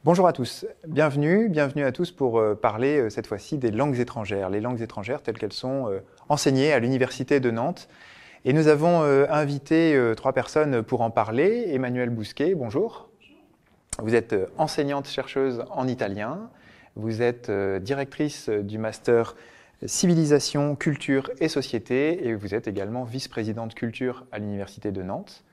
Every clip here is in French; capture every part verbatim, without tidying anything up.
Bonjour à tous, bienvenue, bienvenue à tous pour euh, parler euh, cette fois-ci des langues étrangères, les langues étrangères telles qu'elles sont euh, enseignées à l'Université de Nantes. Et nous avons euh, invité euh, trois personnes pour en parler. Emmanuelle Bousquet, bonjour. Vous êtes euh, enseignante-chercheuse en italien, vous êtes euh, directrice du master Civilisation, Culture et Société et vous êtes également vice-présidente culture à l'Université de Nantes.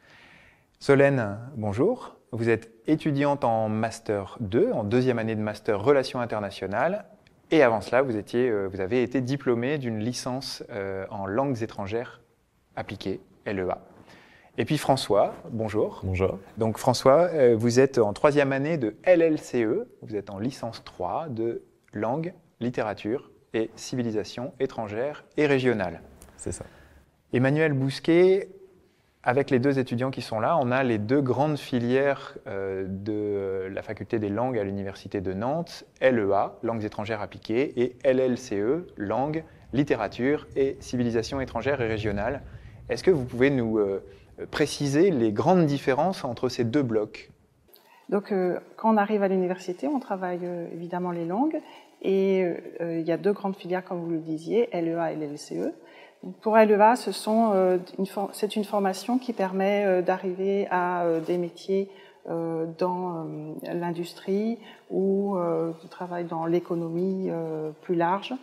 Solène, bonjour. Vous êtes étudiante en Master deux, en deuxième année de Master Relations internationales. Et avant cela, vous, étiez, euh, vous avez été diplômée d'une licence euh, en langues étrangères appliquées, L E A. Et puis François, bonjour. Bonjour. Donc François, euh, vous êtes en troisième année de L L C E. Vous êtes en licence trois de langue, littérature et civilisation étrangère et régionale. C'est ça. Emmanuelle Bousquet, avec les deux étudiants qui sont là, on a les deux grandes filières euh, de la faculté des langues à l'Université de Nantes, L E A, langues étrangères appliquées, et L L C E, langue, littérature et civilisation étrangère et régionale. Est-ce que vous pouvez nous euh, préciser les grandes différences entre ces deux blocs? Donc, euh, quand on arrive à l'université, on travaille euh, évidemment les langues, et euh, il y a deux grandes filières, comme vous le disiez, L E A et L L C E. Pour L E A, ce sont, euh, une c'est une formation qui permet euh, d'arriver à euh, des métiers euh, dans euh, l'industrie ou euh, du travail dans l'économie euh, plus large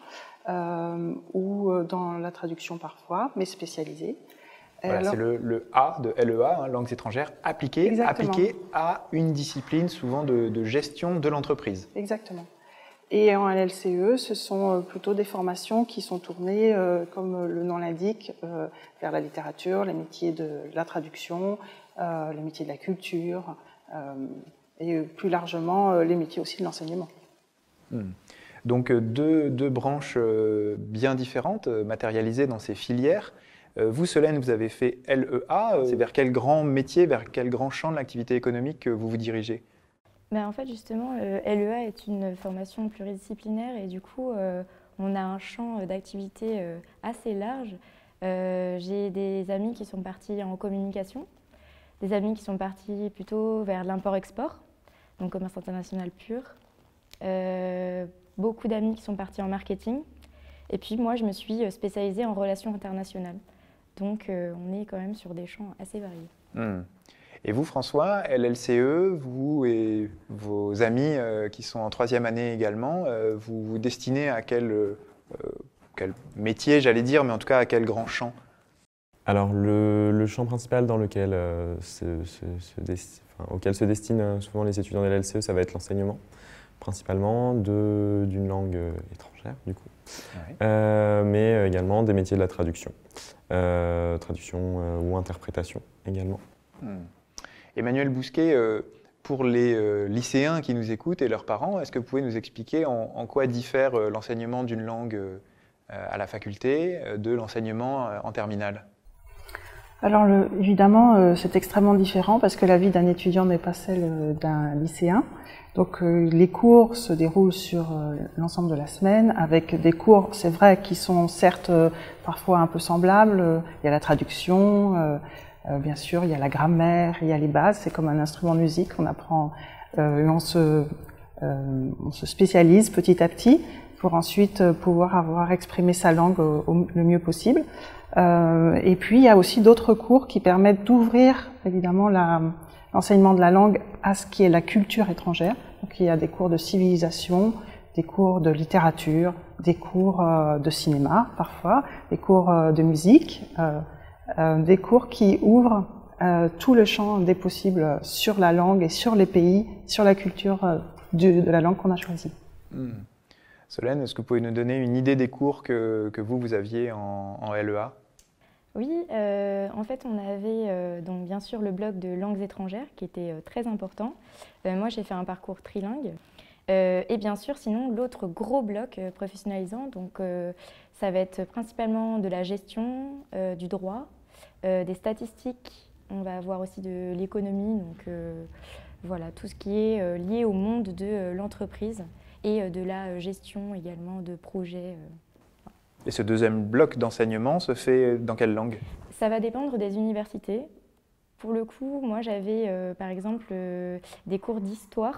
euh, ou euh, dans la traduction parfois, mais spécialisée. Voilà, c'est le, le A de L E A, hein, langues étrangères appliquées, appliquées à une discipline souvent de, de gestion de l'entreprise. Exactement. Et en L L C E, ce sont plutôt des formations qui sont tournées, euh, comme le nom l'indique, euh, vers la littérature, les métiers de la traduction, euh, les métiers de la culture, euh, et plus largement euh, les métiers aussi de l'enseignement. Hmm. Donc deux, deux branches euh, bien différentes, euh, matérialisées dans ces filières. Euh, vous, Solène, vous avez fait L E A. Euh, c'est vers quel grand métier, vers quel grand champ de l'activité économique que vous vous dirigez? Ben en fait, justement, euh, L E A est une formation pluridisciplinaire et du coup, euh, on a un champ d'activité euh, assez large. Euh, j'ai des amis qui sont partis en communication, des amis qui sont partis plutôt vers l'import-export, donc commerce international pur, euh, beaucoup d'amis qui sont partis en marketing, et puis moi, je me suis spécialisée en relations internationales. Donc, euh, on est quand même sur des champs assez variés. Mmh. Et vous, François, L L C E, vous et vos amis euh, qui sont en troisième année également, euh, vous vous destinez à quel, euh, quel métier, j'allais dire, mais en tout cas à quel grand champ? Alors, le, le champ principal dans lequel, euh, se, se, se desti- enfin, auquel se destinent souvent les étudiants de L L C E, ça va être l'enseignement, principalement de, d'une langue euh, étrangère, du coup, ouais. euh, mais également des métiers de la traduction, euh, traduction euh, ou interprétation également. Hmm. Emmanuelle Bousquet, euh, pour les euh, lycéens qui nous écoutent et leurs parents, est-ce que vous pouvez nous expliquer en, en quoi diffère euh, l'enseignement d'une langue euh, à la faculté euh, de l'enseignement euh, en terminale? Alors le, évidemment, euh, c'est extrêmement différent parce que la vie d'un étudiant n'est pas celle d'un lycéen. Donc euh, les cours se déroulent sur euh, l'ensemble de la semaine avec des cours, c'est vrai, qui sont certes euh, parfois un peu semblables. Il y a la traduction, euh, Euh, bien sûr, il y a la grammaire, il y a les bases, c'est comme un instrument de musique, on apprend, euh, on, se, euh, on se spécialise petit à petit pour ensuite pouvoir avoir exprimé sa langue au, au, le mieux possible. Euh, et puis, il y a aussi d'autres cours qui permettent d'ouvrir, évidemment, la, l'enseignement de la langue à ce qui est la culture étrangère. Donc, il y a des cours de civilisation, des cours de littérature, des cours euh, de cinéma, parfois, des cours euh, de musique, euh, Euh, des cours qui ouvrent euh, tout le champ des possibles sur la langue et sur les pays, sur la culture euh, de, de la langue qu'on a choisie. Mmh. Solène, est-ce que vous pouvez nous donner une idée des cours que, que vous, vous aviez en, en L E A? Oui, euh, en fait, on avait euh, donc bien sûr le bloc de langues étrangères qui était euh, très important. Euh, moi, j'ai fait un parcours trilingue. Euh, et bien sûr, sinon, l'autre gros bloc euh, professionnalisant, donc euh, ça va être principalement de la gestion, euh, du droit, euh, des statistiques. On va avoir aussi de l'économie, donc euh, voilà, tout ce qui est euh, lié au monde de euh, l'entreprise et euh, de la gestion également de projets. Euh. Et ce deuxième bloc d'enseignement se fait dans quelle langue? Ça va dépendre des universités. Pour le coup, moi j'avais euh, par exemple euh, des cours d'histoire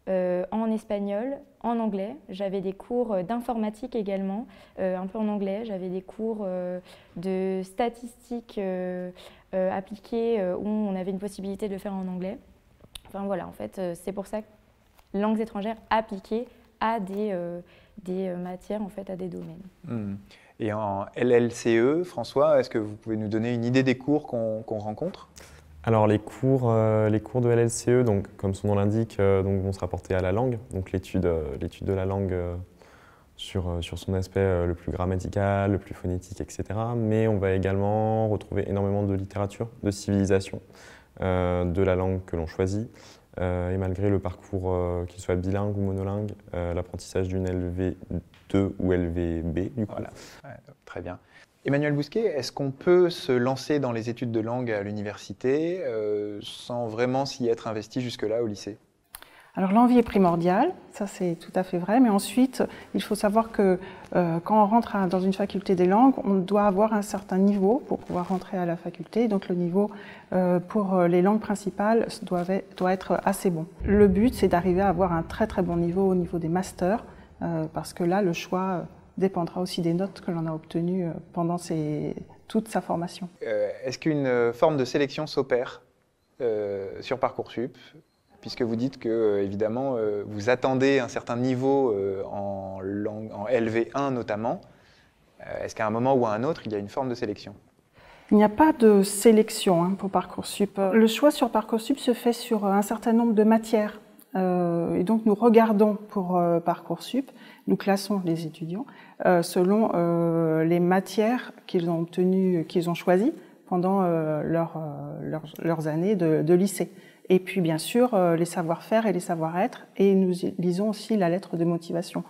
euh, en espagnol, en anglais. J'avais des cours d'informatique également, euh, un peu en anglais. J'avais des cours euh, de statistiques euh, euh, appliquées euh, où on avait une possibilité de le faire en anglais. Enfin voilà, en fait, euh, c'est pour ça que langues étrangères appliquées à des, euh, des matières, en fait, à des domaines. Mmh. Et en L L C E, François, est-ce que vous pouvez nous donner une idée des cours qu'on qu'on rencontre ? Alors les cours, euh, les cours de L L C E, donc, comme son nom l'indique, euh, donc, vont se rapporter à la langue, donc l'étude euh, l'étude de la langue euh, sur, euh, sur son aspect euh, le plus grammatical, le plus phonétique, et cetera. Mais on va également retrouver énormément de littérature, de civilisation, euh, de la langue que l'on choisit. Euh, et malgré le parcours, euh, qu'il soit bilingue ou monolingue, euh, l'apprentissage d'une L V deux ou L V B, du coup. Voilà, ouais, très bien. Emmanuel Bousquet, est-ce qu'on peut se lancer dans les études de langue à l'université euh, sans vraiment s'y être investi jusque-là au lycée ? Alors l'envie est primordiale, ça c'est tout à fait vrai, mais ensuite il faut savoir que euh, quand on rentre à, dans une faculté des langues, on doit avoir un certain niveau pour pouvoir rentrer à la faculté, donc le niveau euh, pour les langues principales doit, doit être assez bon. Le but c'est d'arriver à avoir un très très bon niveau au niveau des masters, euh, parce que là le choix dépendra aussi des notes que l'on a obtenues pendant ces, toute sa formation. Euh, est-ce qu'une forme de sélection s'opère euh, sur Parcoursup ? Puisque vous dites que, euh, évidemment, euh, vous attendez un certain niveau euh, en, langue, en L V un notamment. Euh, est-ce qu'à un moment ou à un autre, il y a une forme de sélection ? Il n'y a pas de sélection hein, pour Parcoursup. Le choix sur Parcoursup se fait sur un certain nombre de matières. Euh, et donc nous regardons pour euh, Parcoursup, nous classons les étudiants euh, selon euh, les matières qu'ils ont obtenues, qu'ils ont choisies pendant euh, leur, euh, leurs, leurs années de, de lycée. Et puis bien sûr euh, les savoir-faire et les savoir-être, et nous lisons aussi la lettre de motivation.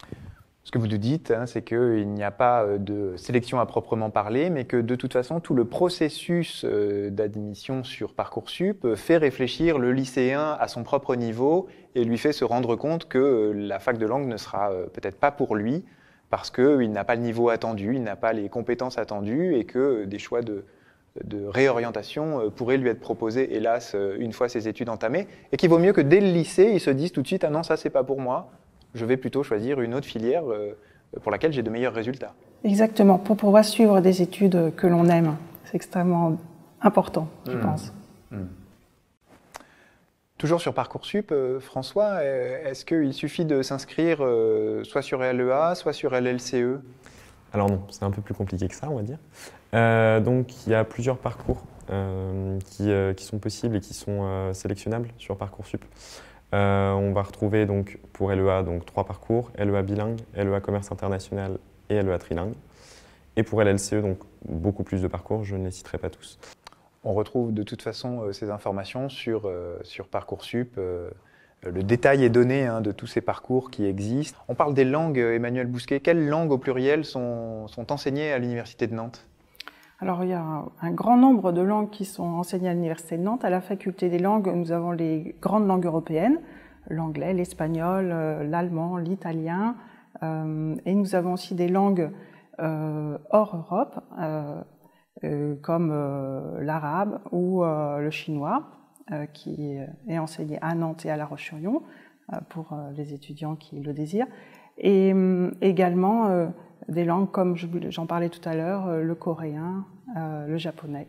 Ce que vous nous dites, hein, c'est qu'il n'y a pas de sélection à proprement parler, mais que de toute façon, tout le processus d'admission sur Parcoursup fait réfléchir le lycéen à son propre niveau et lui fait se rendre compte que la fac de langue ne sera peut-être pas pour lui parce qu'il n'a pas le niveau attendu, il n'a pas les compétences attendues et que des choix de, de réorientation pourraient lui être proposés, hélas, une fois ses études entamées, et qu'il vaut mieux que dès le lycée, il se dise tout de suite « Ah non, ça, c'est pas pour moi ». Je vais plutôt choisir une autre filière pour laquelle j'ai de meilleurs résultats. Exactement, pour pouvoir suivre des études que l'on aime. C'est extrêmement important, je mmh. pense. Mmh. Toujours sur Parcoursup, euh, François, est-ce qu'il suffit de s'inscrire euh, soit sur L E A, soit sur L L C E ? Alors non, c'est un peu plus compliqué que ça, on va dire. Euh, donc il y a plusieurs parcours euh, qui, euh, qui sont possibles et qui sont euh, sélectionnables sur Parcoursup. Euh, on va retrouver donc pour L E A donc, trois parcours, L E A bilingue, L E A commerce international et L E A trilingue. Et pour L L C E, donc beaucoup plus de parcours, je ne les citerai pas tous. On retrouve de toute façon euh, ces informations sur, euh, sur Parcoursup. Euh, le détail est donné hein, de tous ces parcours qui existent. On parle des langues, Emmanuel Bousquet. Quelles langues au pluriel sont, sont enseignées à l'Université de Nantes ? Alors, il y a un grand nombre de langues qui sont enseignées à l'Université de Nantes. À la faculté des langues, nous avons les grandes langues européennes, l'anglais, l'espagnol, euh, l'allemand, l'italien. Euh, et nous avons aussi des langues euh, hors Europe, euh, euh, comme euh, l'arabe ou euh, le chinois, euh, qui est enseigné à Nantes et à La Roche-sur-Yon, euh, pour euh, les étudiants qui le désirent. Et euh, également... Euh, des langues comme j'en parlais tout à l'heure, le coréen, euh, le japonais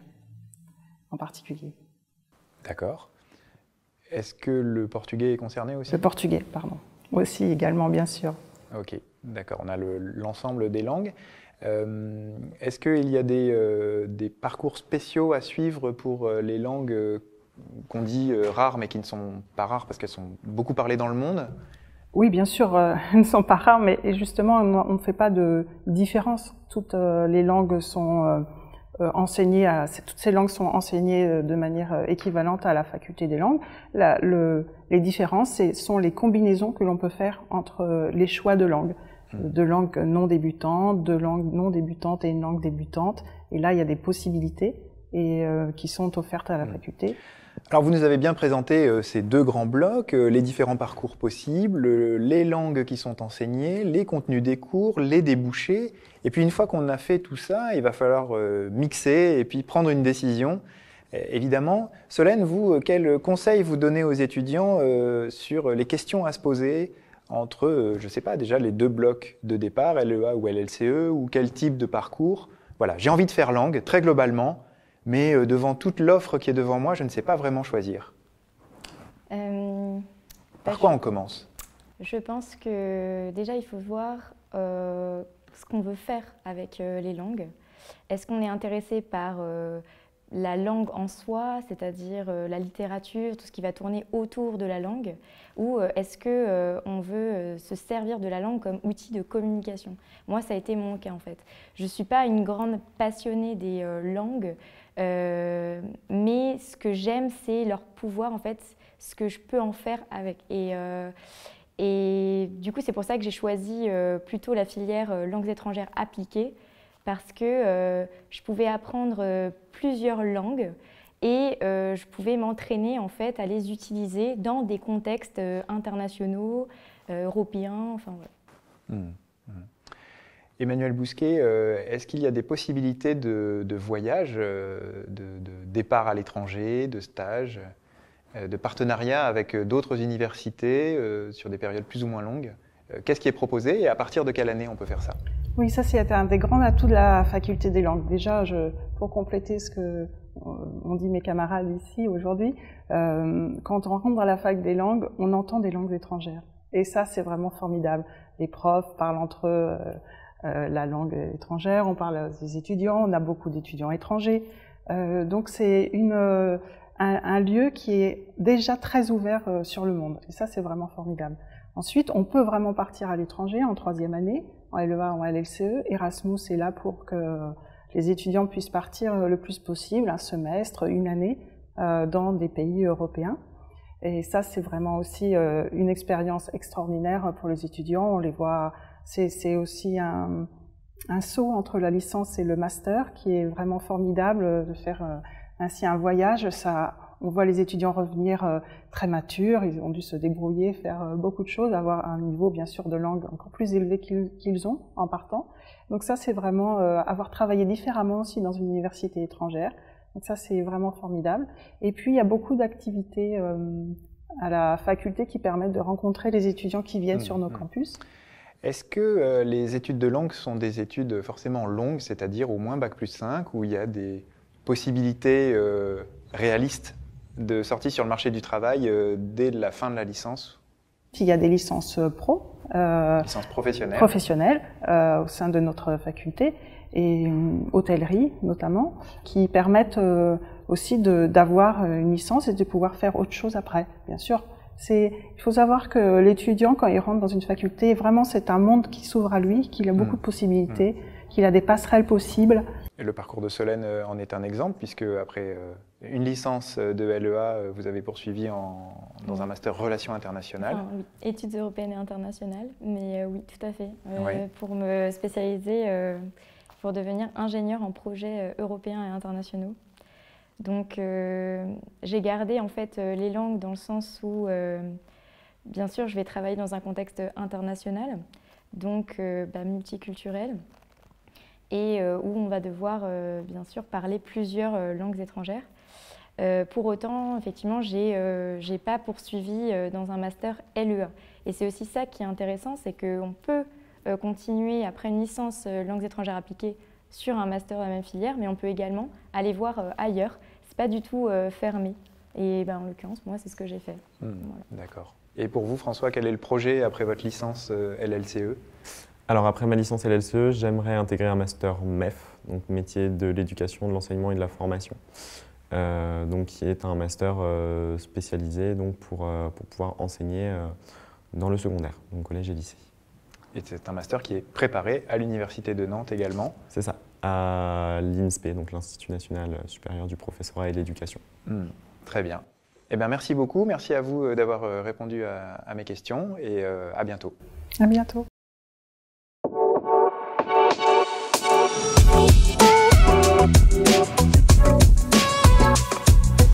en particulier. D'accord. Est-ce que le portugais est concerné aussi ? Le portugais, pardon. Aussi également, bien sûr. Ok, d'accord. On a l'ensemble le, des langues. Euh, Est-ce qu'il y a des, euh, des parcours spéciaux à suivre pour euh, les langues euh, qu'on dit euh, rares mais qui ne sont pas rares parce qu'elles sont beaucoup parlées dans le monde ? Oui, bien sûr, euh, elles ne sont pas rares, mais justement, on ne fait pas de différence. Toutes euh, les langues sont euh, enseignées, à, toutes ces langues sont enseignées de manière équivalente à la faculté des langues. La, le, les différences, ce sont les combinaisons que l'on peut faire entre les choix de langues, de langues non débutantes, de langues non débutantes et une langue débutante. Et là, il y a des possibilités et, euh, qui sont offertes à la faculté. Alors vous nous avez bien présenté euh, ces deux grands blocs, euh, les différents parcours possibles, euh, les langues qui sont enseignées, les contenus des cours, les débouchés. Et puis une fois qu'on a fait tout ça, il va falloir euh, mixer et puis prendre une décision. Évidemment. Solène, vous, quels conseils vous donnez aux étudiants euh, sur les questions à se poser entre, euh, je ne sais pas, déjà les deux blocs de départ, L E A ou L L C E, ou quel type de parcours? Voilà, j'ai envie de faire langue, très globalement, mais euh, devant toute l'offre qui est devant moi, je ne sais pas vraiment choisir. Euh, Par bah, quoi je, on commence? Je pense que déjà, il faut voir euh, ce qu'on veut faire avec euh, les langues. Est-ce qu'on est intéressé par euh, la langue en soi, c'est-à-dire euh, la littérature, tout ce qui va tourner autour de la langue, ou euh, est-ce qu'on euh, veut euh, se servir de la langue comme outil de communication? Moi, ça a été mon cas en fait. Je ne suis pas une grande passionnée des euh, langues, euh, mais ce que j'aime, c'est leur pouvoir en fait, ce que je peux en faire avec. Et, euh, et du coup, c'est pour ça que j'ai choisi euh, plutôt la filière euh, langues étrangères appliquées, parce que euh, je pouvais apprendre euh, plusieurs langues et euh, je pouvais m'entraîner en fait à les utiliser dans des contextes euh, internationaux, euh, européens, enfin voilà. Mmh, mmh. Emmanuel Bousquet, euh, est-ce qu'il y a des possibilités de, de voyage, euh, de, de départ à l'étranger, de stage, euh, de partenariat avec d'autres universités euh, sur des périodes plus ou moins longues? euh, Qu'est-ce qui est proposé et à partir de quelle année on peut faire ça? Oui, ça c'est un des grands atouts de la faculté des langues. Déjà, je, pour compléter ce que on dit mes camarades ici aujourd'hui, euh, quand on rentre dans la fac des langues, on entend des langues étrangères. Et ça, c'est vraiment formidable. Les profs parlent entre eux euh, euh, la langue étrangère, on parle des étudiants, on a beaucoup d'étudiants étrangers. Euh, donc c'est une, euh, un, un lieu qui est déjà très ouvert euh, sur le monde. Et ça, c'est vraiment formidable. Ensuite, on peut vraiment partir à l'étranger en troisième année, en L E A, en L L C E. Erasmus est là pour que les étudiants puissent partir le plus possible, un semestre, une année, euh, dans des pays européens. Et ça, c'est vraiment aussi euh, une expérience extraordinaire pour les étudiants. On les voit, c'est aussi un, un saut entre la licence et le master qui est vraiment formidable de faire euh, ainsi un voyage. Ça, on voit les étudiants revenir euh, très matures, ils ont dû se débrouiller, faire euh, beaucoup de choses, avoir un niveau bien sûr de langue encore plus élevé qu'ils qu'ils ont en partant. Donc ça, c'est vraiment euh, avoir travaillé différemment aussi dans une université étrangère. Donc ça, c'est vraiment formidable. Et puis, il y a beaucoup d'activités euh, à la faculté qui permettent de rencontrer les étudiants qui viennent mmh, sur nos mmh. campus. Est-ce que euh, les études de langue sont des études forcément longues, c'est-à-dire au moins bac plus cinq, où il y a des possibilités euh, réalistes de sortie sur le marché du travail euh, dès la fin de la licence? Il y a des licences pro, euh, licences professionnelles, professionnelles euh, au sein de notre faculté, et euh, hôtellerie notamment, qui permettent euh, aussi d'avoir une licence et de pouvoir faire autre chose après, bien sûr. Il faut savoir que l'étudiant, quand il rentre dans une faculté, vraiment c'est un monde qui s'ouvre à lui, qu'il a beaucoup mmh. de possibilités, mmh. qu'il a des passerelles possibles. Et le parcours de Solène en est un exemple, puisque après une licence de L E A, vous avez poursuivi en, dans un master relations internationales. Enfin, oui, études européennes et internationales, mais euh, oui, tout à fait. Euh, oui. Pour me spécialiser, euh, pour devenir ingénieur en projets européens et internationaux. Donc, euh, j'ai gardé en fait les langues dans le sens où, euh, bien sûr, je vais travailler dans un contexte international, donc euh, bah, multiculturel, et euh, où on va devoir, euh, bien sûr, parler plusieurs euh, langues étrangères. Euh, pour autant, effectivement, j'ai euh, j'ai pas poursuivi euh, dans un master L E A. Et c'est aussi ça qui est intéressant, c'est qu'on peut euh, continuer après une licence euh, langues étrangères appliquées sur un master de la même filière, mais on peut également aller voir euh, ailleurs. C'est pas du tout euh, fermé. Et ben, en l'occurrence, moi, c'est ce que j'ai fait. Mmh, voilà. D'accord. Et pour vous, François, quel est le projet après votre licence euh, L L C E? Alors après ma licence L L C E, j'aimerais intégrer un master M E F, donc métier de l'éducation, de l'enseignement et de la formation, euh, donc qui est un master euh, spécialisé donc pour, euh, pour pouvoir enseigner euh, dans le secondaire, donc collège et lycée. Et c'est un master qui est préparé à l'Université de Nantes également? C'est ça, à l'I N S P, donc l'Institut national supérieur du professorat et de l'éducation. Mmh, très bien. Eh bien, merci beaucoup, merci à vous d'avoir répondu à, à mes questions et euh, à bientôt. À bientôt.